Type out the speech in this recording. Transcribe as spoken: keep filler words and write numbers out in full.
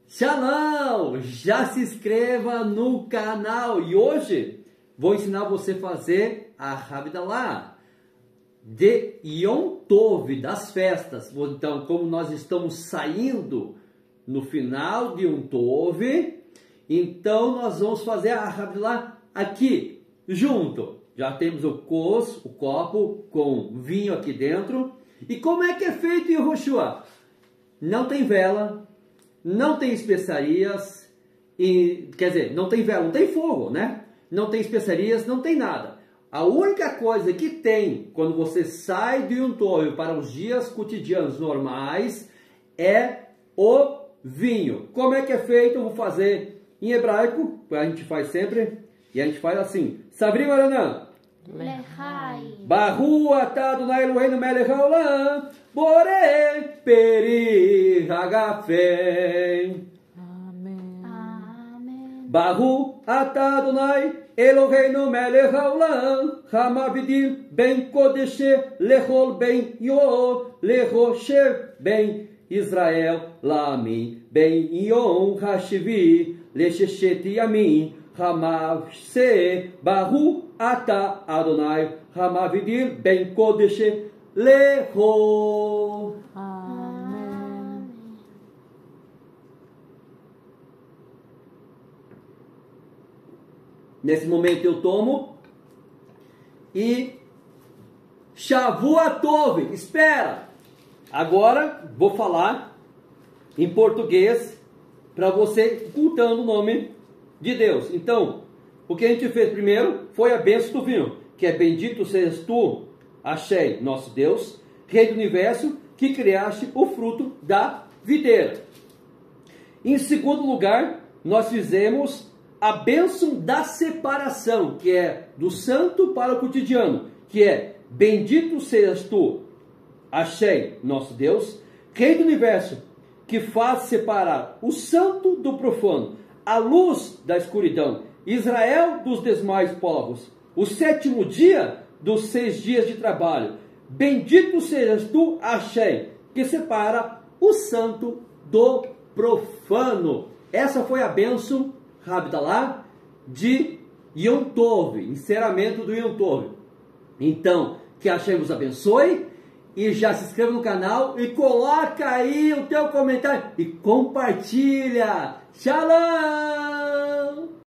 Shalom! Já se inscreva no canal e hoje vou ensinar você a fazer a Havdalah de Yom Tov, das festas. Então, como nós estamos saindo no final de Yom Tov, então nós vamos fazer a Havdalah aqui, junto. Já temos o cos, o copo com vinho aqui dentro. E como é que é feito em Yehoshua? Não tem vela, não tem especiarias, e, quer dizer, não tem vela, não tem fogo, né? Não tem especiarias, não tem nada. A única coisa que tem quando você sai de Yom Tov para os dias cotidianos normais é o vinho. Como é que é feito? Eu vou fazer em hebraico, a gente faz sempre, e a gente faz assim. Savri Maranã. Lehai. Baru atah Adonai Eloheinu melech haolam, borei peri hagafei. Amém. Amém. Baru atah Adonai Eloheinu melech haolam, hamavidim ben kodeshe lechol ben yo, lechoshev ben Israel, lamin ben yom hashivi, lecheshet yamin, hamavse, baru atah Adonai, hamavidim ben kodeshe lecho. Amém. Nesse momento eu tomo e Shavua Tov, espera. Agora vou falar em português para você cultando o nome de Deus. Então, o que a gente fez primeiro foi a bênção do vinho, que é bendito sejas tu, Hashem, nosso Deus, Rei do Universo, que criaste o fruto da videira. Em segundo lugar, nós fizemos a bênção da separação, que é do santo para o cotidiano, que é bendito sejas tu, Hashem, nosso Deus, Rei do Universo, que faz separar o santo do profano, a luz da escuridão, Israel dos demais povos, o sétimo dia dos seis dias de trabalho. Bendito sejas tu, Hashem, que separa o santo do profano. Essa foi a bênção Havdalah de Yom Tov, encerramento do Yom Tov. Então, que Hashem vos abençoe. E já se inscreva no canal e coloca aí o teu comentário e compartilha. Shalom!